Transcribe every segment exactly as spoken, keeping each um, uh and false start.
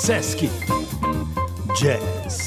Sesc Jazz.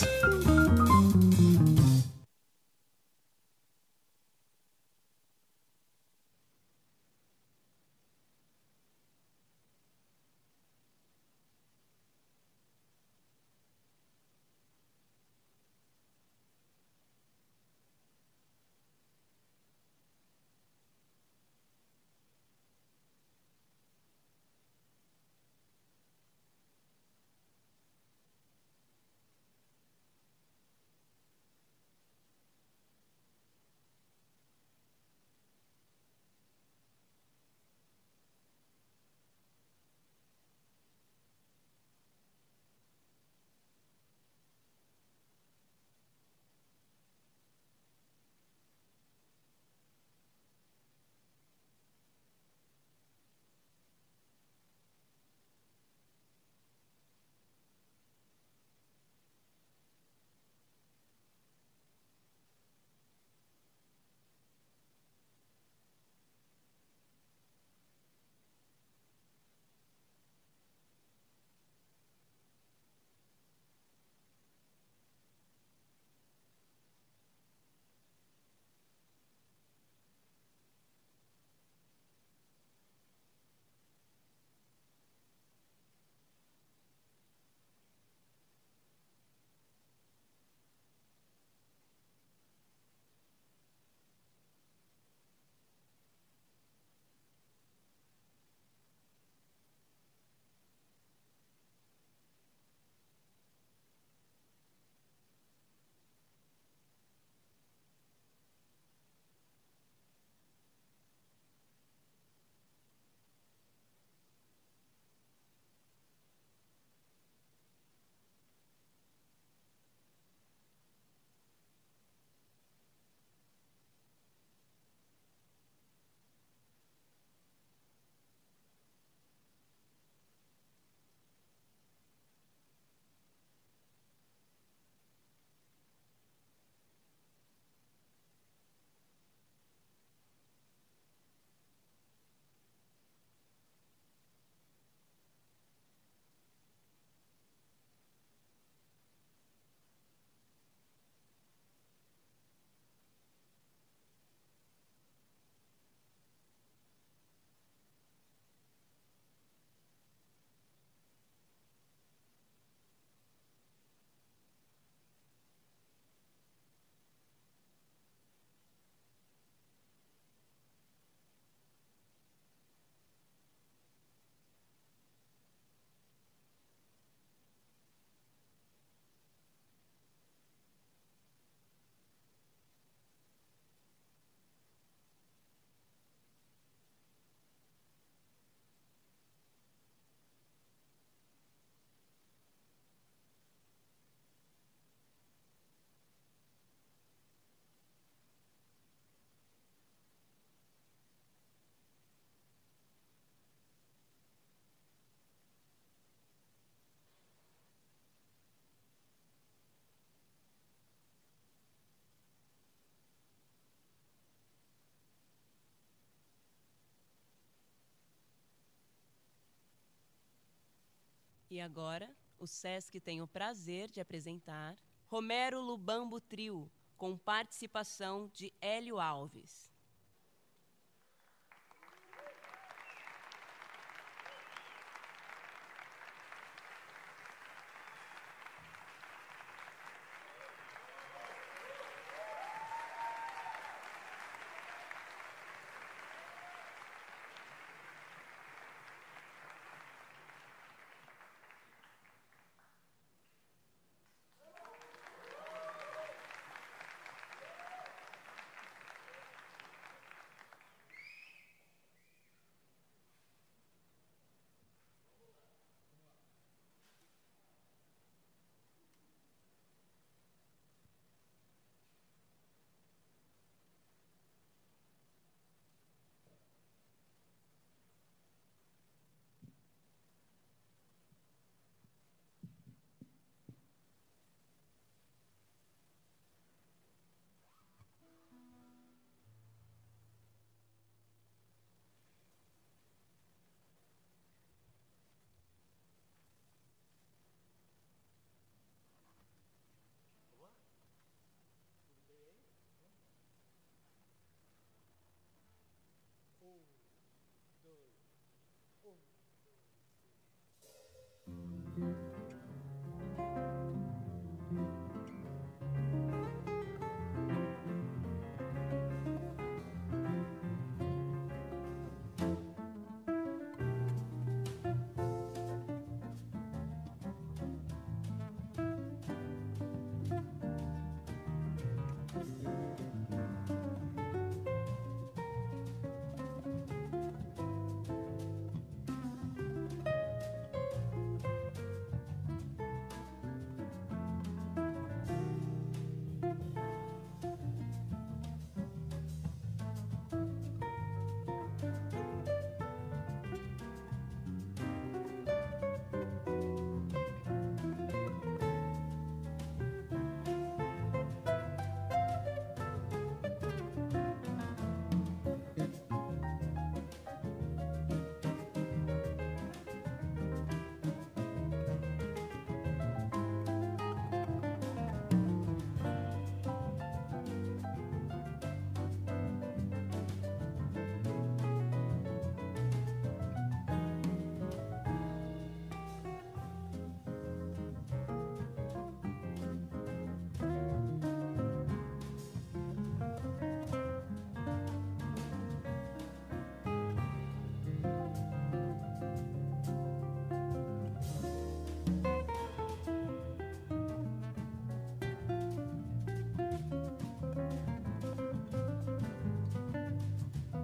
E agora, o Sesc tem o prazer de apresentar Romero Lubambo Trio, com participação de Hélio Alves.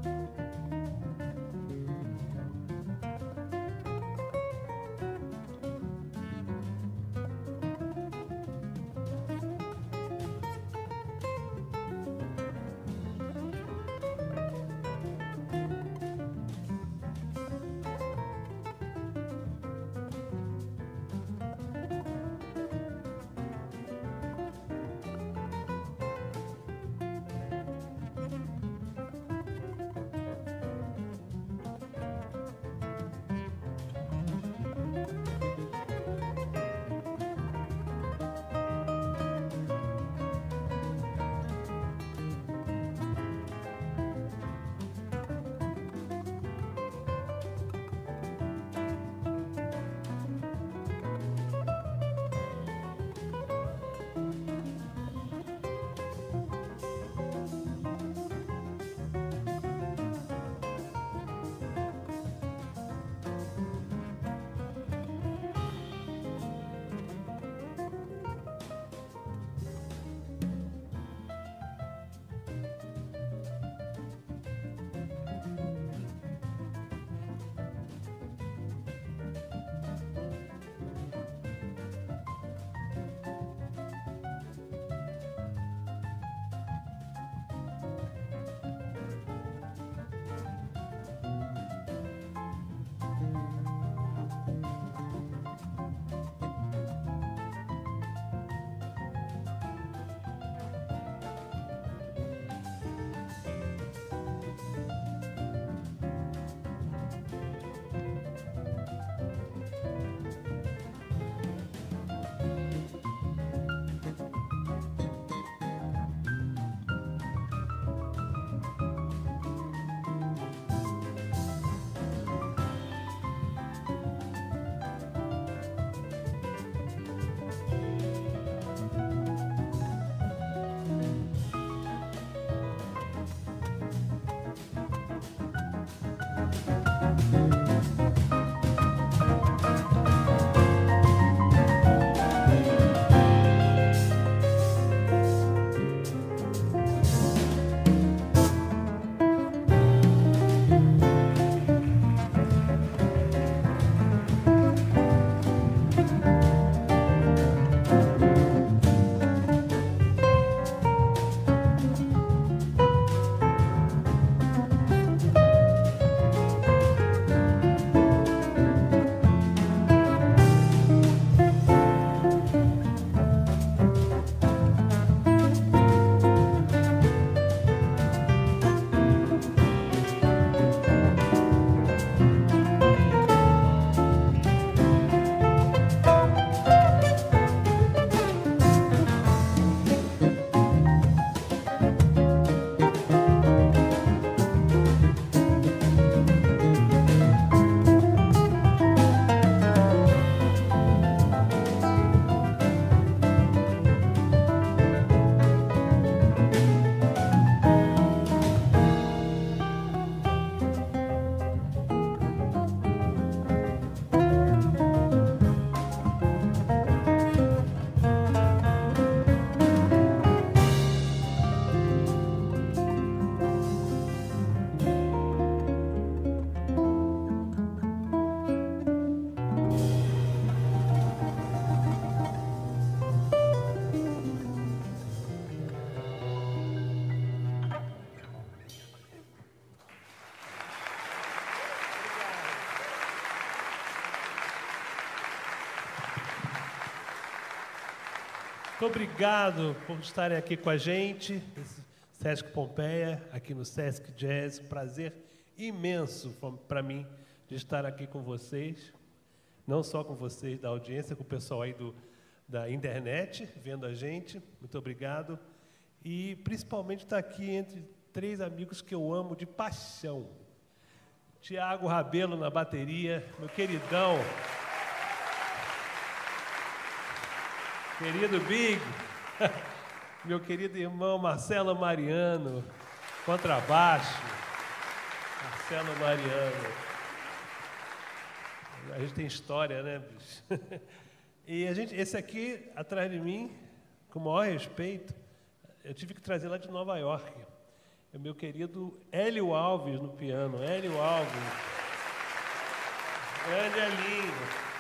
Muito obrigado por estarem aqui com a gente, Sesc Pompeia, aqui no Sesc Jazz. Um prazer imenso para mim de estar aqui com vocês, não só com vocês da audiência, com o pessoal aí do, da internet, vendo a gente. Muito obrigado. E principalmente estar aqui entre três amigos que eu amo de paixão. Tiago Rabelo na bateria, meu queridão. Querido Big, meu querido irmão Marcelo Mariano, contrabaixo. Marcelo Mariano. A gente tem história, né, bicho? E a gente, esse aqui, atrás de mim, com o maior respeito, eu tive que trazer lá de Nova York. é meu querido Hélio Alves no piano. Hélio Alves. Grande Elinho.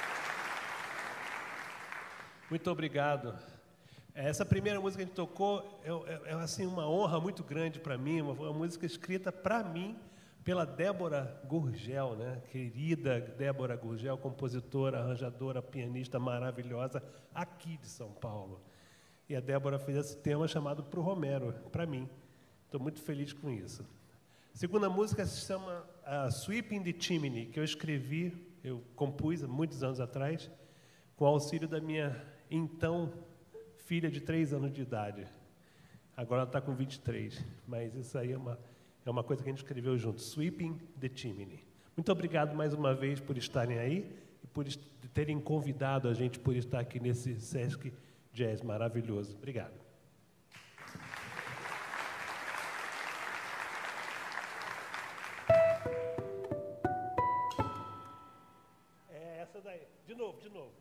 Muito obrigado. Essa primeira música que a gente tocou é, é, é assim, uma honra muito grande para mim, uma, uma música escrita para mim pela Débora Gurgel, né? Querida Débora Gurgel, compositora, arranjadora, pianista maravilhosa aqui de São Paulo. E a Débora fez esse tema chamado Pro Romero, para mim. Estou muito feliz com isso. A segunda música se chama uh, Sweeping the Chimney, que eu escrevi, eu compus há muitos anos atrás, com o auxílio da minha, então, filha de três anos de idade. Agora ela está com vinte e três, mas isso aí é uma, é uma coisa que a gente escreveu junto, Sweeping the Chimney. Muito obrigado mais uma vez por estarem aí e por terem convidado a gente por estar aqui nesse Sesc Jazz maravilhoso. Obrigado. É essa daí. De novo, de novo.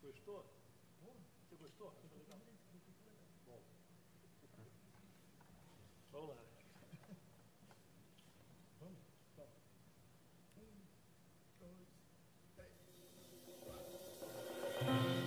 Gostou? Você gostou? Bom. Vamos lá. Vamos? Vamos. Um, dois, três, quatro.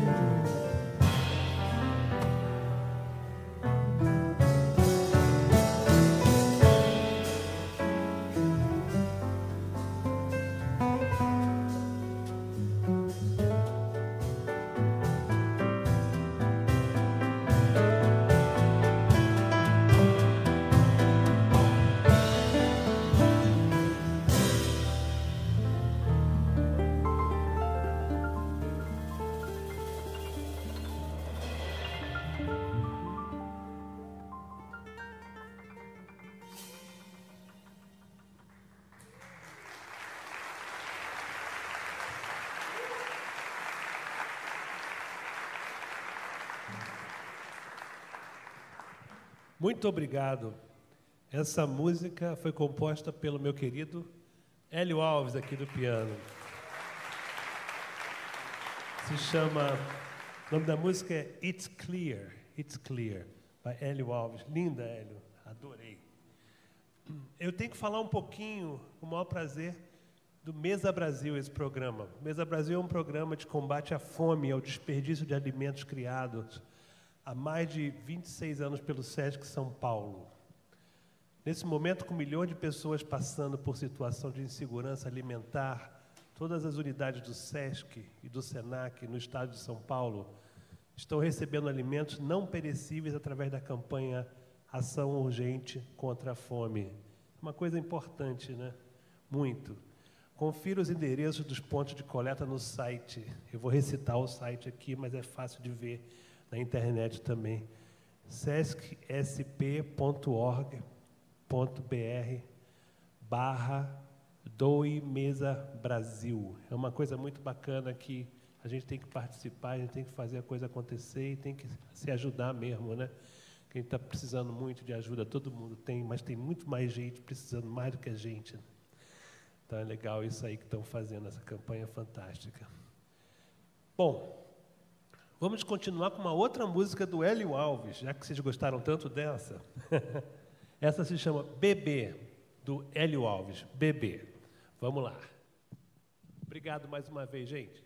Muito obrigado. Essa música foi composta pelo meu querido Hélio Alves, aqui do piano. Se chama... O nome da música é It's Clear, It's Clear, by Hélio Alves. Linda, Hélio. Adorei. Eu tenho que falar um pouquinho, com o maior prazer, do Mesa Brasil, esse programa. Mesa Brasil é um programa de combate à fome e ao desperdício de alimentos criados há mais de vinte e seis anos pelo SESC São Paulo. Nesse momento, com milhões de pessoas passando por situação de insegurança alimentar, todas as unidades do SESC e do SENAC no estado de São Paulo estão recebendo alimentos não perecíveis através da campanha Ação Urgente contra a Fome. Uma coisa importante, né? Muito. Confira os endereços dos pontos de coleta no site. Eu vou recitar o site aqui, mas é fácil de ver na internet também. sesc s p ponto org ponto b r barra Doe Mesa Brasil. É uma coisa muito bacana que a gente tem que participar, a gente tem que fazer a coisa acontecer e tem que se ajudar mesmo, né? Quem está precisando muito de ajuda, todo mundo tem, mas tem muito mais gente precisando mais do que a gente, né? Então é legal isso aí que estão fazendo, essa campanha fantástica. Bom, vamos continuar com uma outra música do Hélio Alves, já que vocês gostaram tanto dessa. Essa se chama Bebê, do Hélio Alves. Bebê. Vamos lá. Obrigado mais uma vez, gente.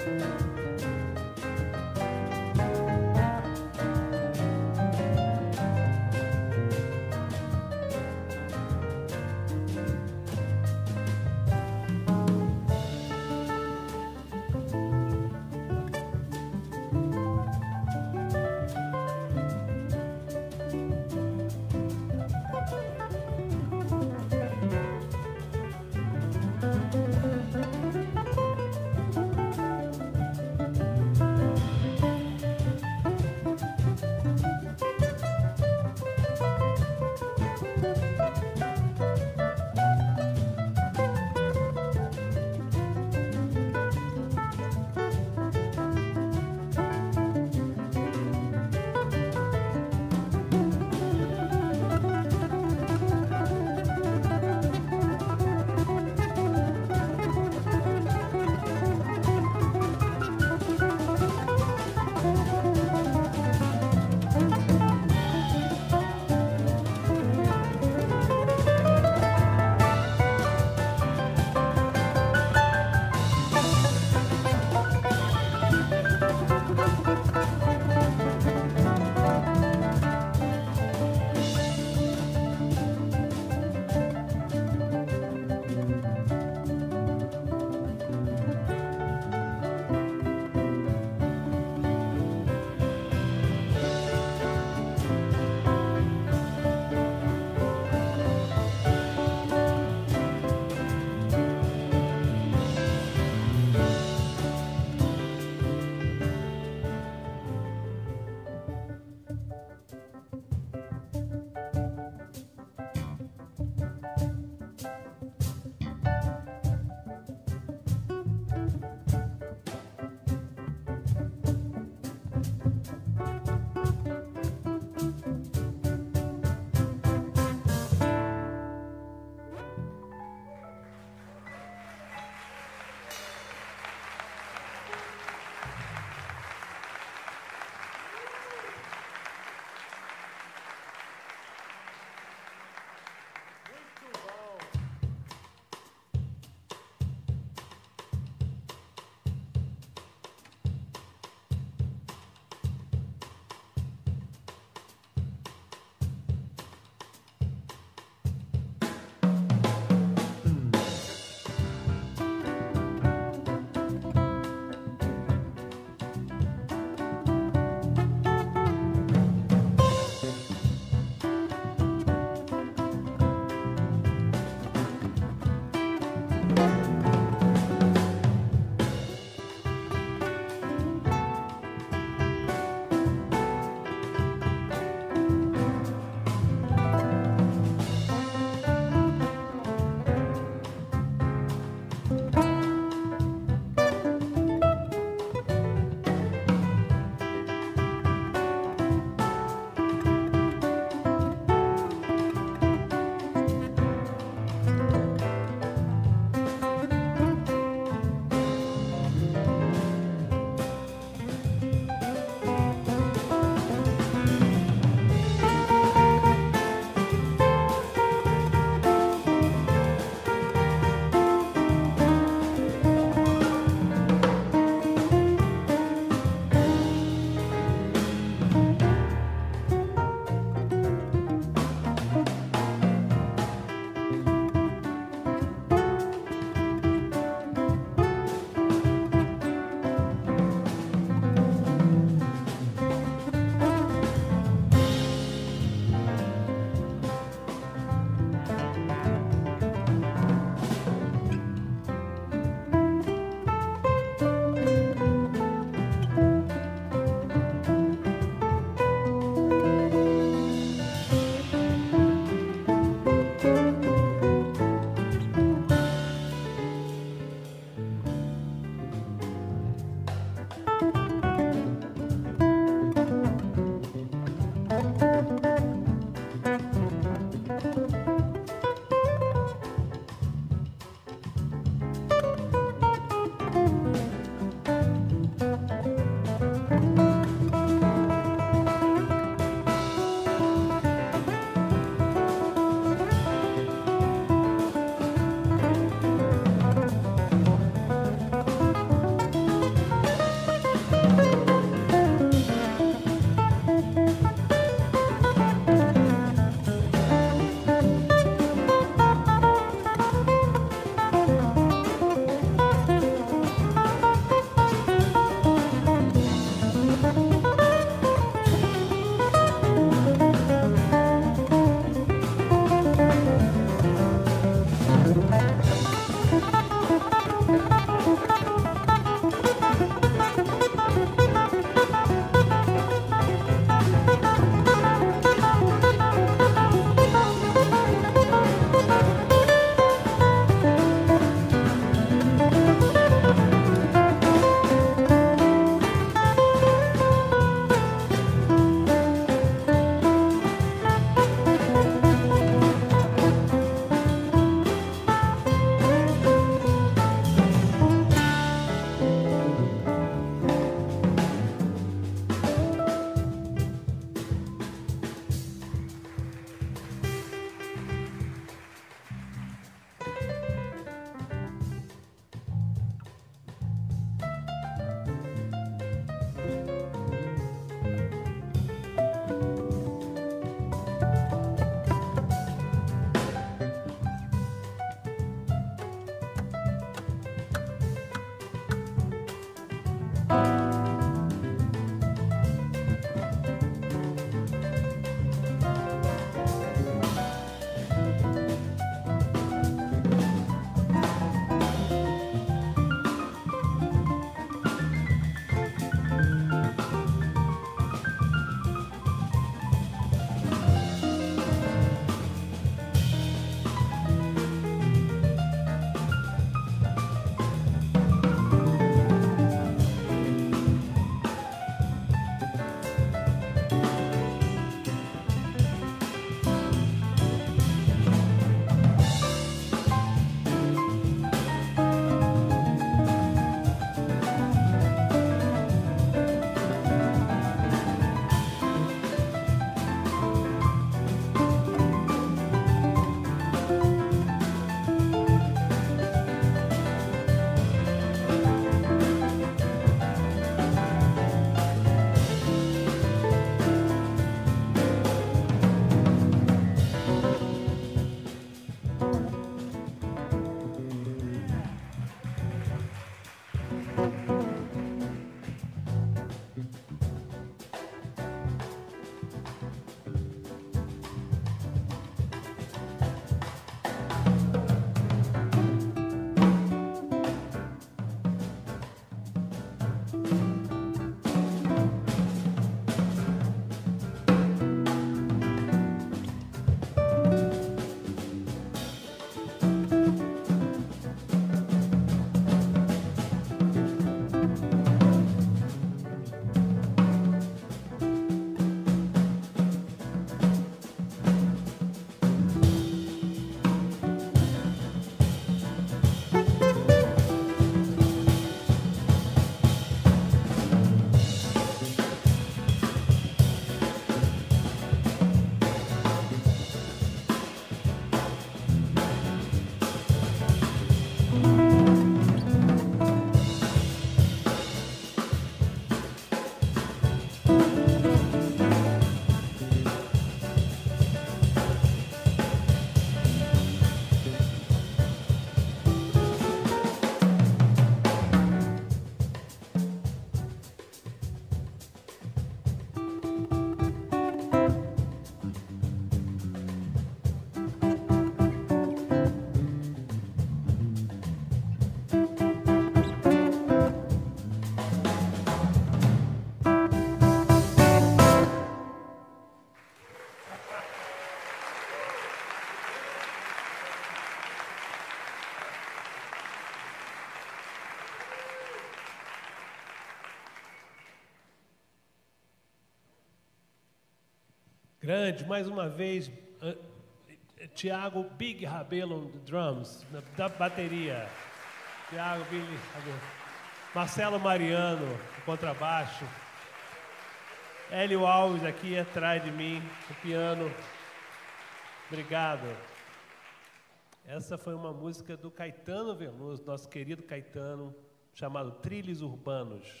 Grande, mais uma vez, Tiago Big Rabelo on the drums, da bateria. Tiago Big Rabelo. Marcelo Mariano, no contrabaixo. Hélio Alves aqui atrás de mim, no piano. Obrigado. Essa foi uma música do Caetano Veloso, nosso querido Caetano, chamado Trilhos Urbanos.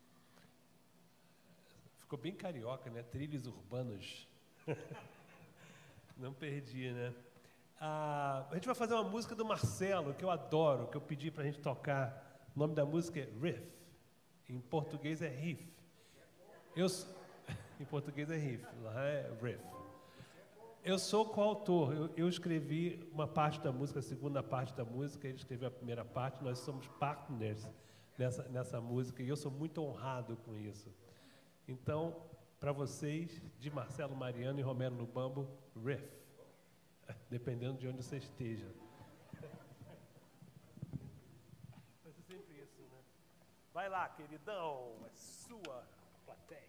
Ficou bem carioca, né? Trilhos Urbanos. Não perdi, né? Ah, a gente vai fazer uma música do Marcelo, que eu adoro, que eu pedi para a gente tocar. O nome da música é Riff. Em português é Riff. Eu, em português é Riff, lá é Riff. Eu sou coautor. Eu, eu escrevi uma parte da música, a segunda parte da música, ele escreveu a primeira parte. Nós somos partners nessa, nessa música e eu sou muito honrado com isso. Então, para vocês, de Marcelo Mariano e Romero Lubambo, Riff, dependendo de onde você esteja. Vai ser sempre isso, né? Vai lá, queridão, é sua plateia.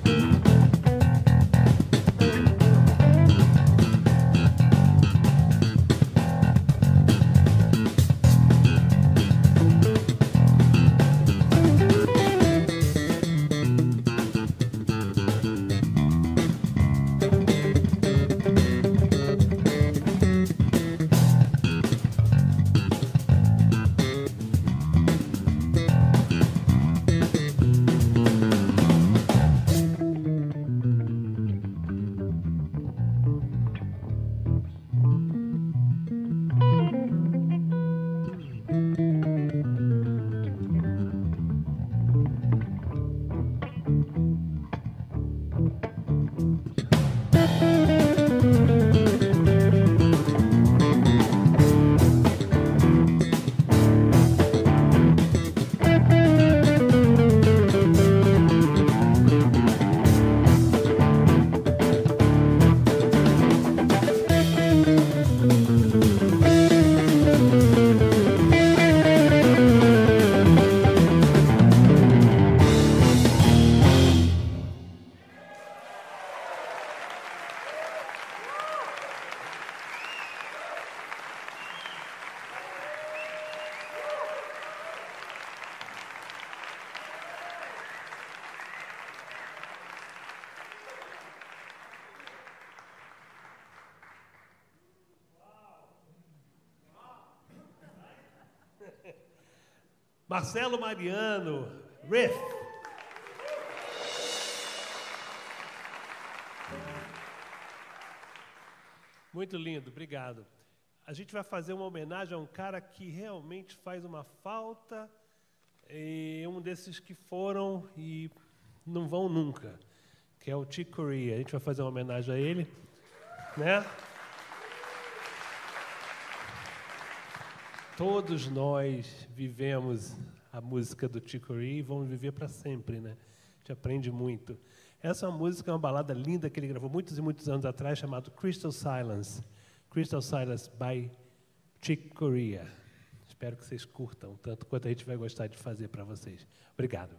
Marcelo Mariano, Riff. Muito lindo, obrigado. A gente vai fazer uma homenagem a um cara que realmente faz uma falta, e um desses que foram e não vão nunca, que é o Chick Corea. A gente vai fazer uma homenagem a ele, né? Todos nós vivemos a música do Chick Corea e vamos viver para sempre, né? A gente aprende muito. Essa é uma música, é uma balada linda que ele gravou muitos e muitos anos atrás, chamado Crystal Silence. Crystal Silence by Chick Corea. Espero que vocês curtam, tanto quanto a gente vai gostar de fazer para vocês. Obrigado.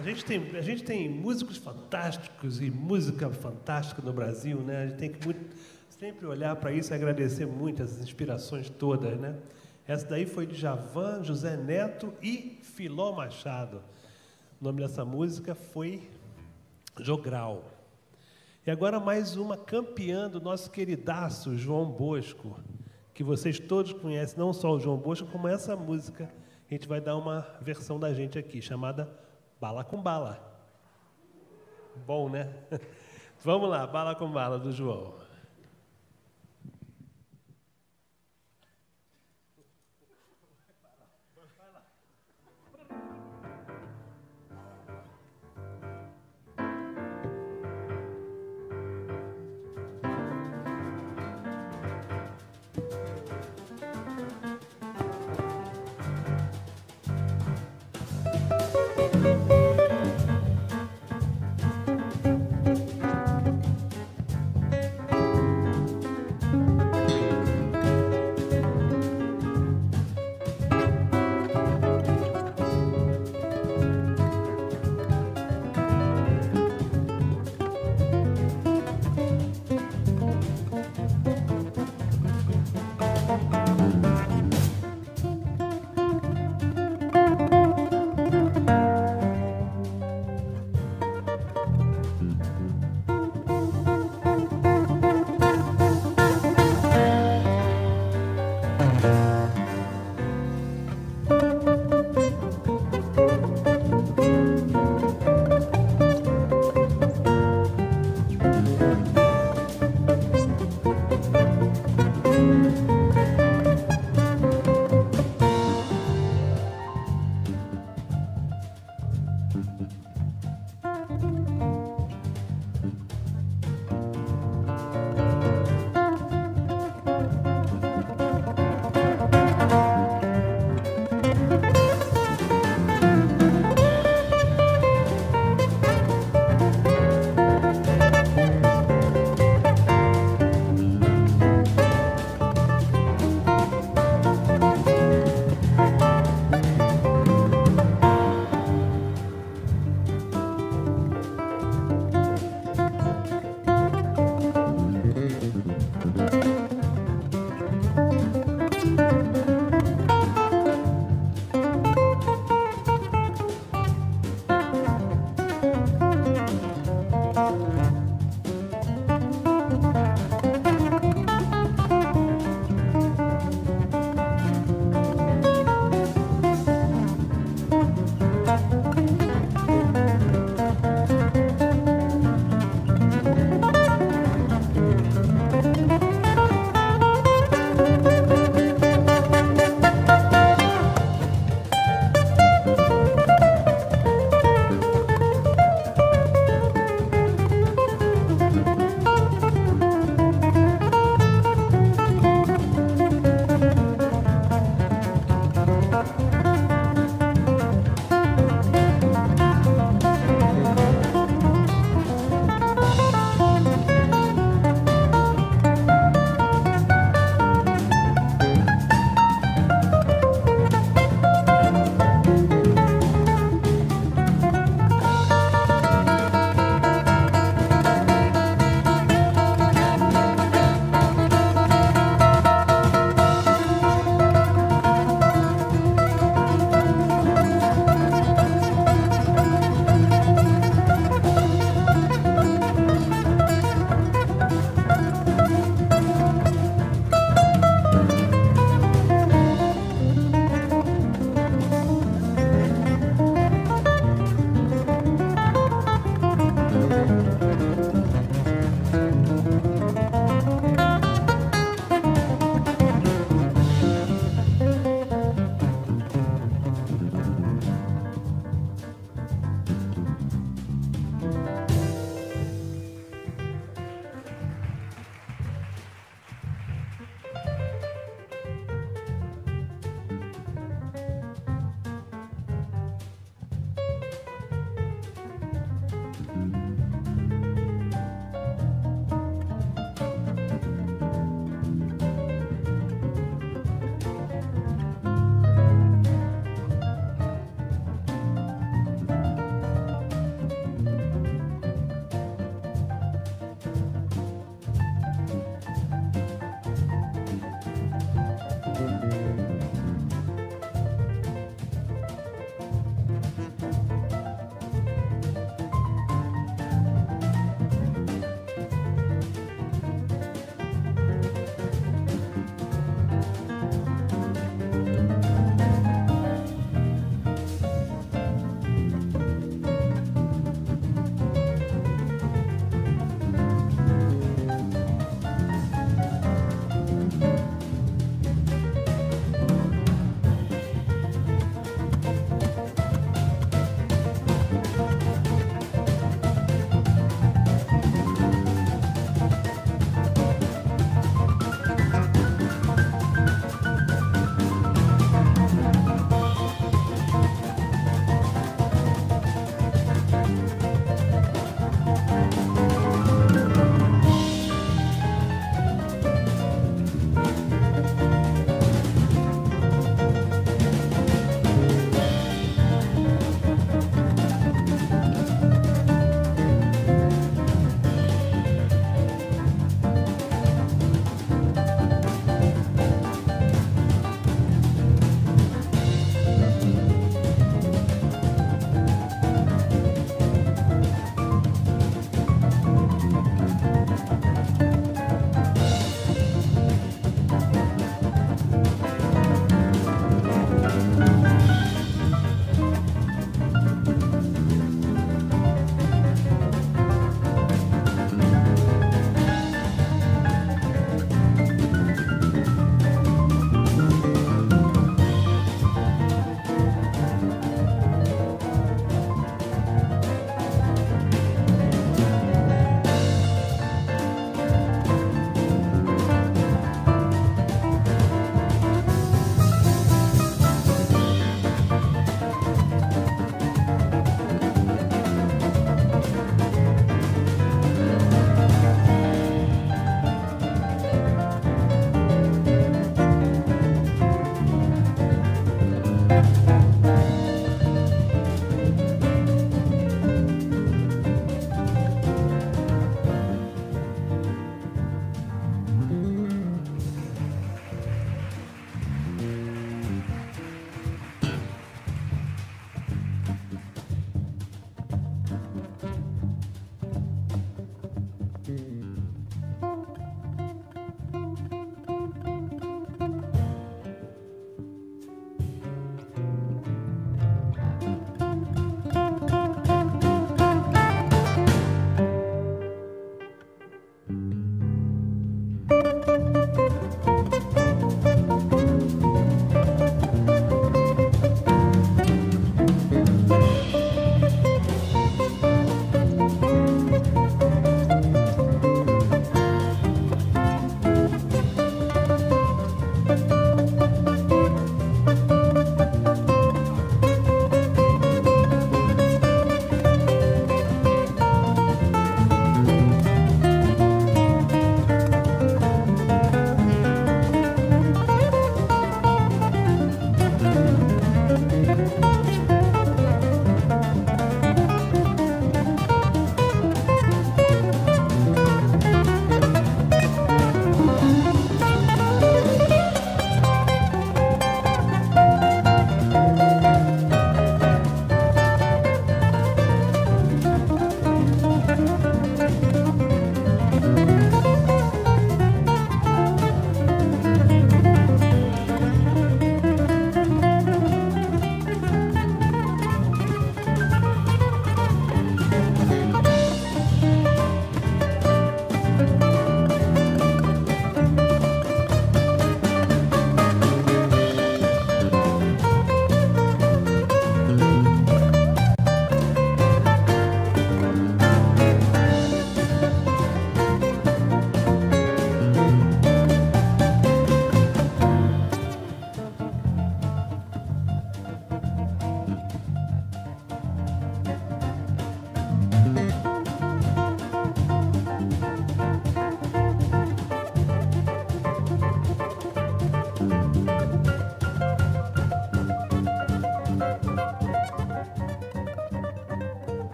A gente, tem, a gente tem músicos fantásticos e música fantástica no Brasil, né? A gente tem que muito, sempre olhar para isso e agradecer muito as inspirações todas, né? Essa daí foi de Djavan, José Neto e Filó Machado. O nome dessa música foi Jogral. E agora mais uma campeã do nosso queridaço João Bosco, que vocês todos conhecem, não só o João Bosco, como essa música. A gente vai dar uma versão da gente aqui, chamada Bala com Bala. Bom, né? Vamos lá, Bala com Bala, do João.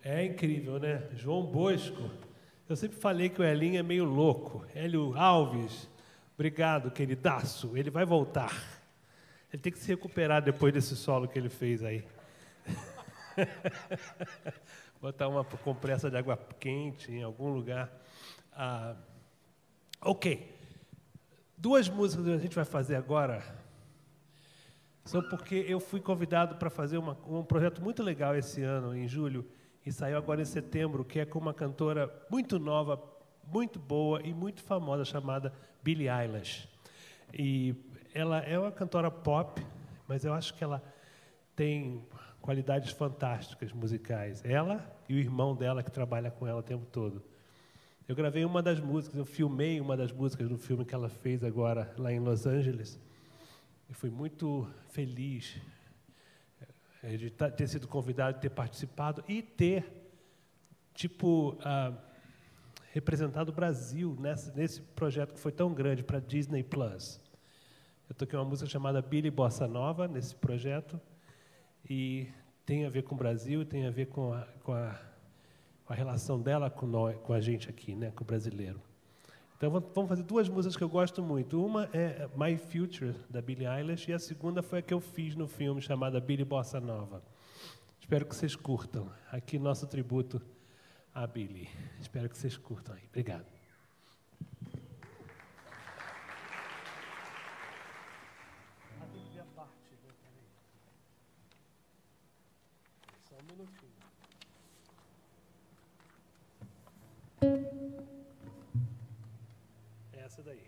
É incrível, né? João Bosco. Eu sempre falei que o Elinho é meio louco. Hélio Alves, obrigado, queridaço. Ele vai voltar. Ele tem que se recuperar depois desse solo que ele fez aí. Botar uma compressa de água quente em algum lugar. Ah, ok. Duas músicas que a gente vai fazer agora são porque eu fui convidado para fazer uma, um projeto muito legal esse ano, em julho, e saiu agora em setembro, que é com uma cantora muito nova, muito boa e muito famosa, chamada Billie Eilish. E ela é uma cantora pop, mas eu acho que ela tem qualidades fantásticas musicais. Ela e o irmão dela, que trabalha com ela o tempo todo. Eu gravei uma das músicas, eu filmei uma das músicas do filme que ela fez agora lá em Los Angeles. E fui muito feliz de ter sido convidado, de ter participado e ter, tipo, uh, representado o Brasil nessa, nesse projeto que foi tão grande para a Disney Plus. Eu toquei uma música chamada Billy Bossa Nova nesse projeto e tem a ver com o Brasil, tem a ver com a, com a, com a relação dela com, nós, com a gente aqui, né, com o brasileiro. Então, vamos fazer duas músicas que eu gosto muito. Uma é My Future, da Billie Eilish, e a segunda foi a que eu fiz no filme, chamada Billy Bossa Nova. Espero que vocês curtam. Aqui, nosso tributo a Billie. Espero que vocês curtam aí. Obrigado. Tem que ver a parte, né? Só um minutinho. Essa daí.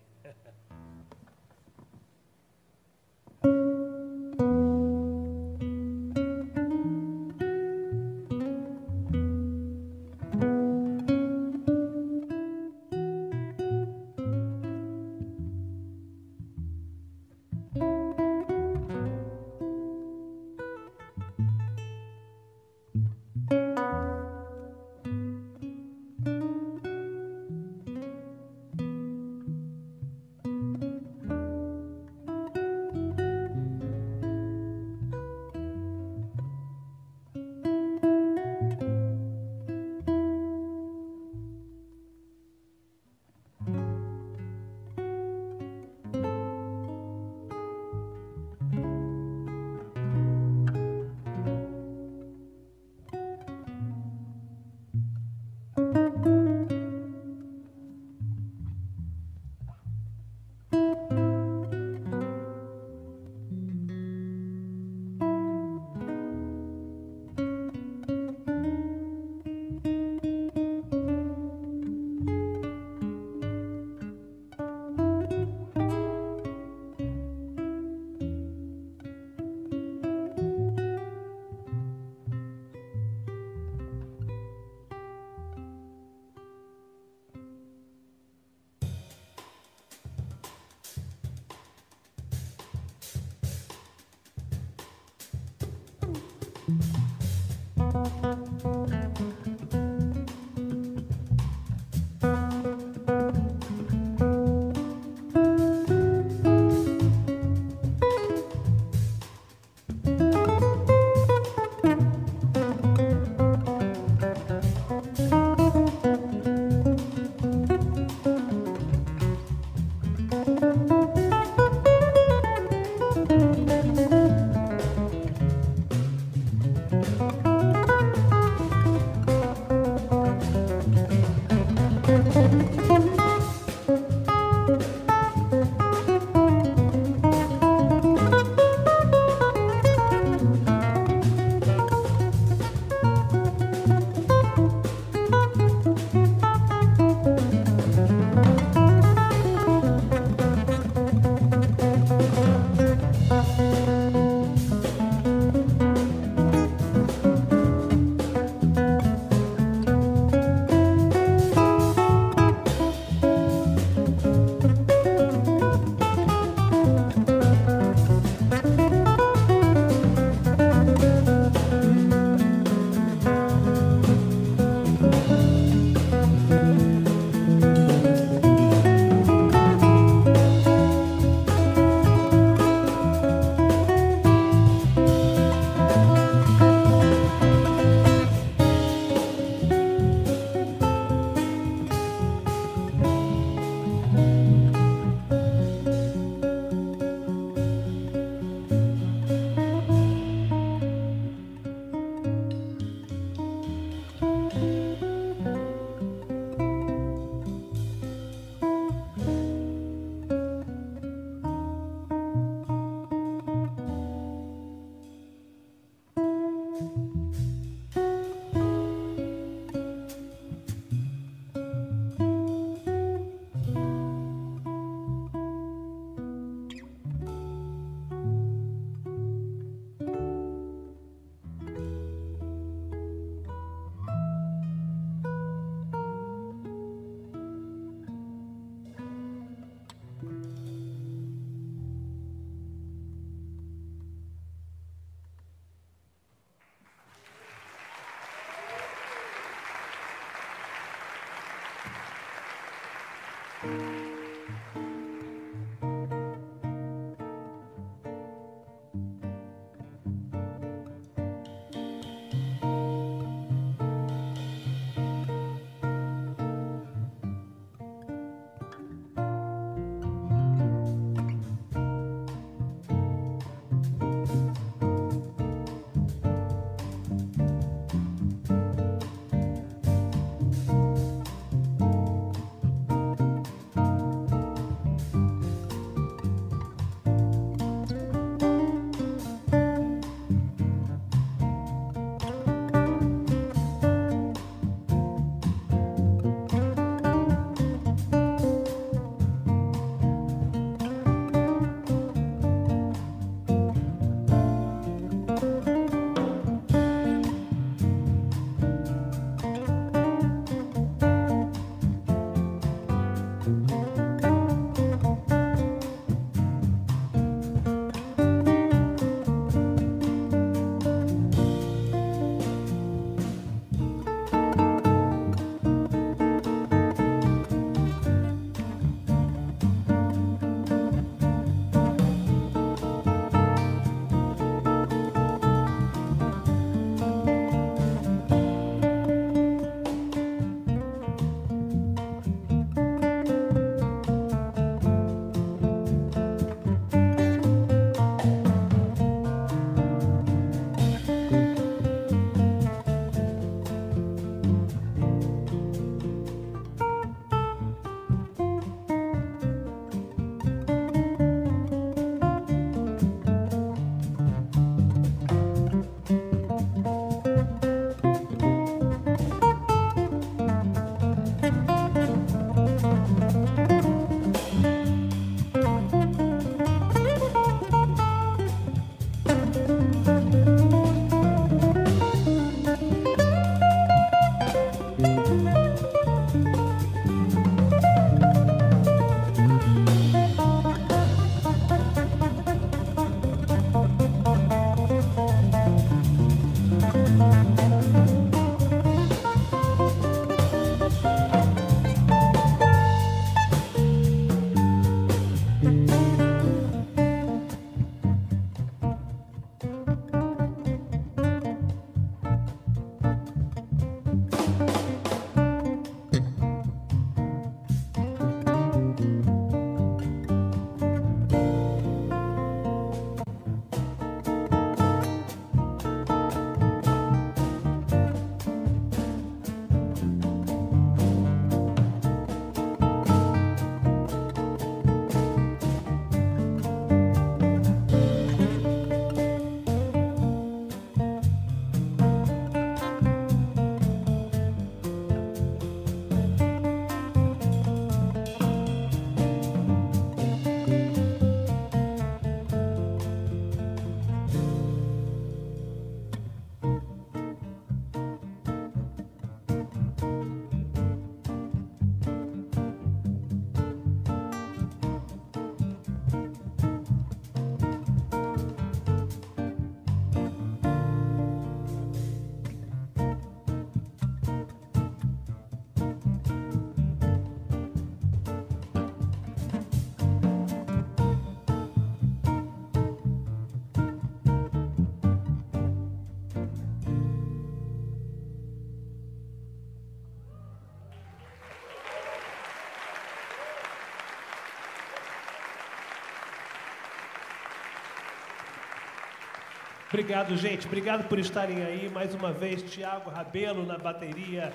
Obrigado, gente. Obrigado por estarem aí. Mais uma vez, Tiago Rabelo na bateria,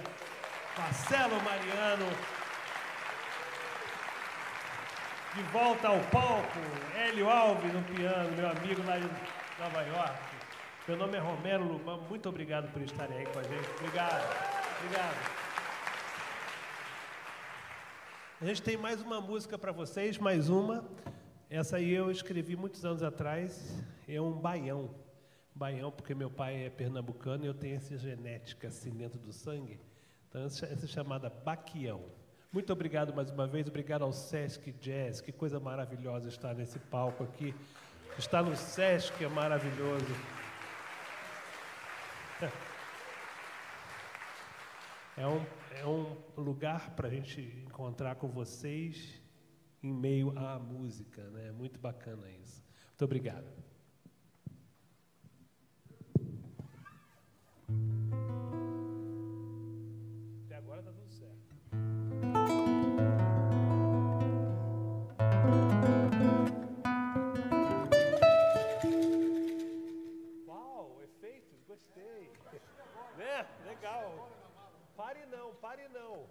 Marcelo Mariano. De volta ao palco, Hélio Alves no piano, meu amigo lá de Nova York. Meu nome é Romero Lubambo, muito obrigado por estarem aí com a gente. Obrigado, obrigado. A gente tem mais uma música para vocês, mais uma. Essa aí eu escrevi muitos anos atrás, é um baião. Baião, porque meu pai é pernambucano e eu tenho essa genética assim dentro do sangue. Então, essa é chamada Baquião. Muito obrigado mais uma vez, obrigado ao Sesc Jazz, que coisa maravilhosa estar nesse palco aqui. Estar no Sesc é maravilhoso. É um, é um lugar para a gente encontrar com vocês em meio à música, né? Muito bacana isso. Muito obrigado. Até agora está tudo certo. Uau, efeitos, gostei. Né? Legal. Pare não, pare não.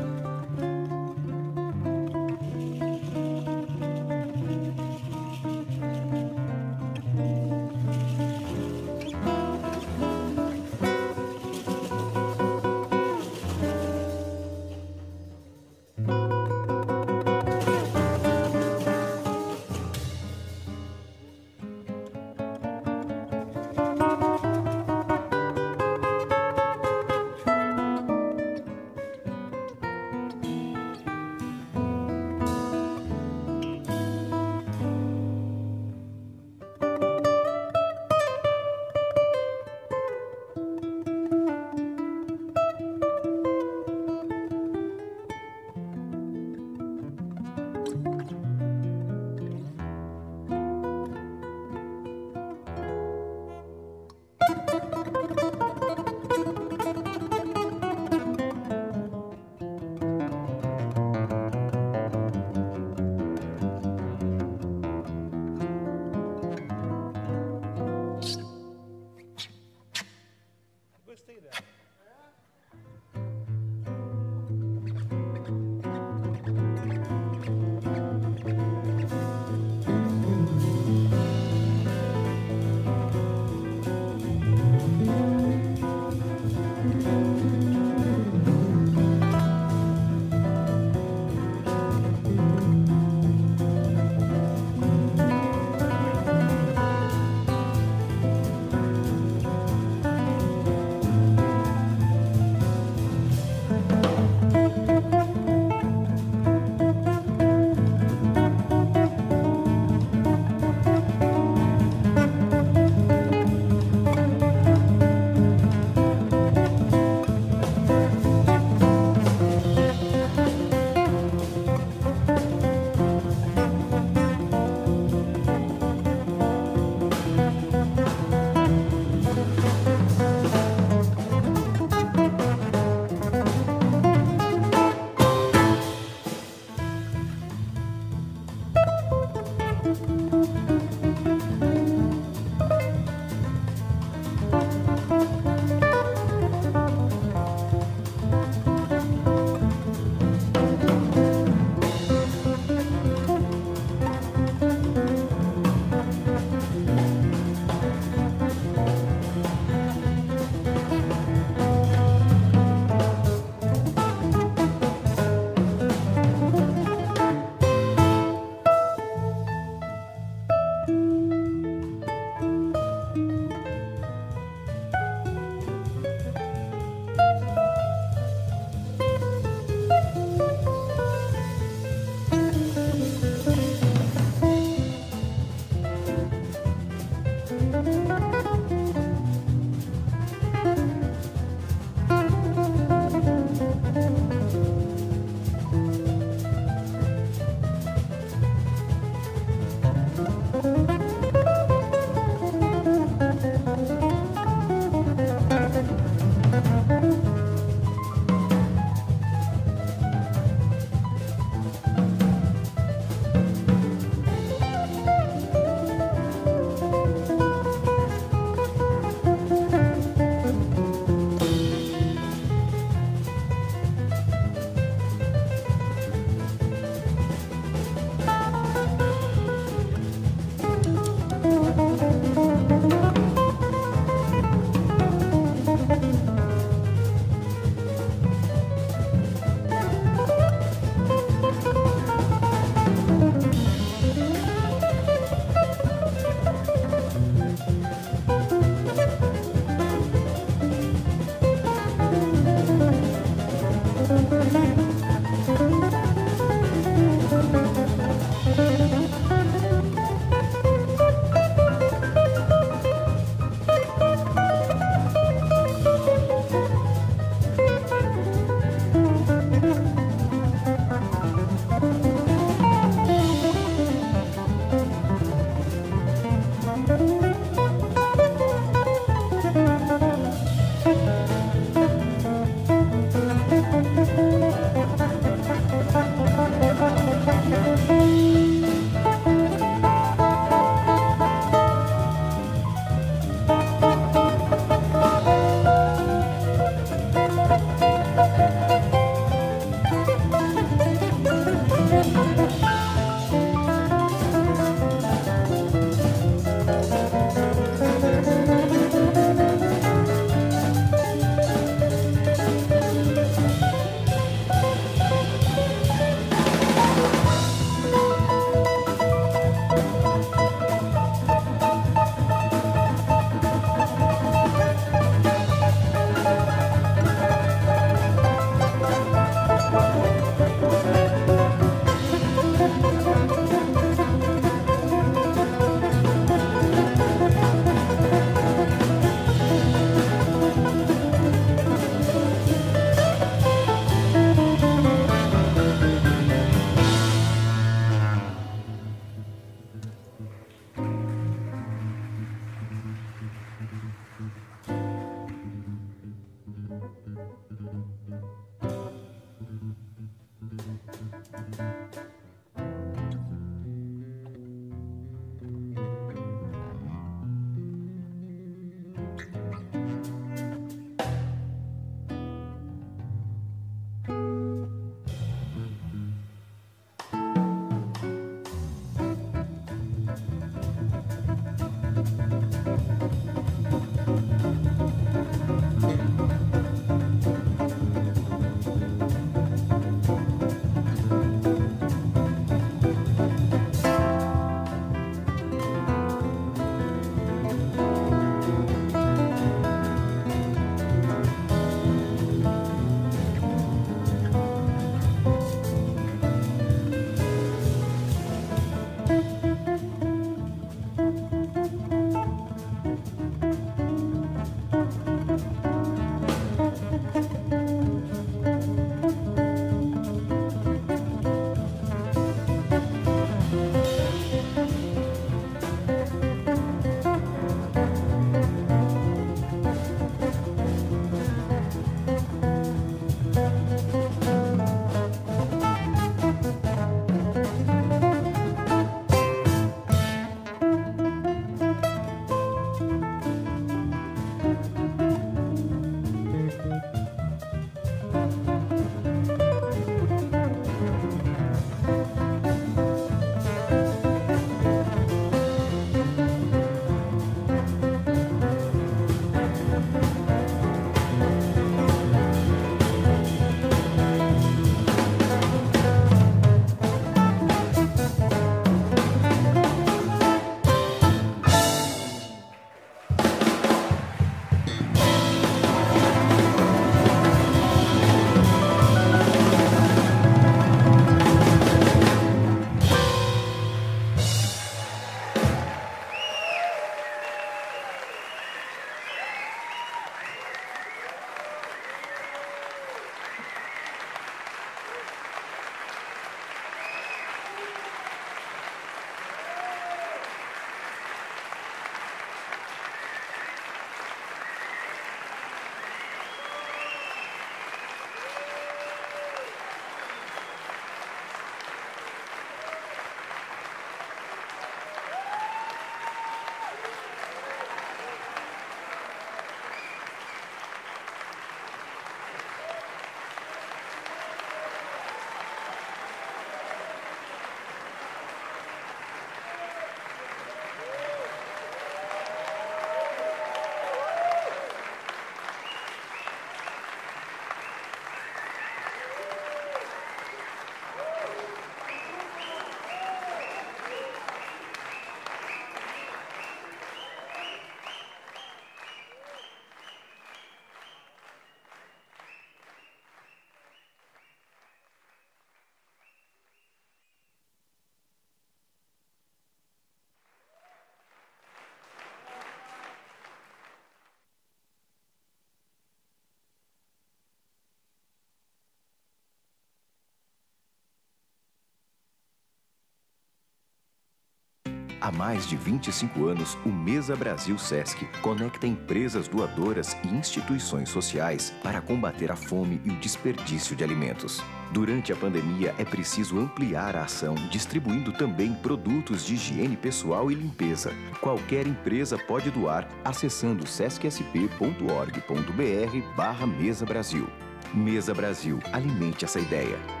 Há mais de vinte e cinco anos, o Mesa Brasil Sesc conecta empresas doadoras e instituições sociais para combater a fome e o desperdício de alimentos. Durante a pandemia, é preciso ampliar a ação, distribuindo também produtos de higiene pessoal e limpeza. Qualquer empresa pode doar acessando sesc s p ponto org ponto b r barra Mesa Brasil. Mesa Brasil, alimente essa ideia.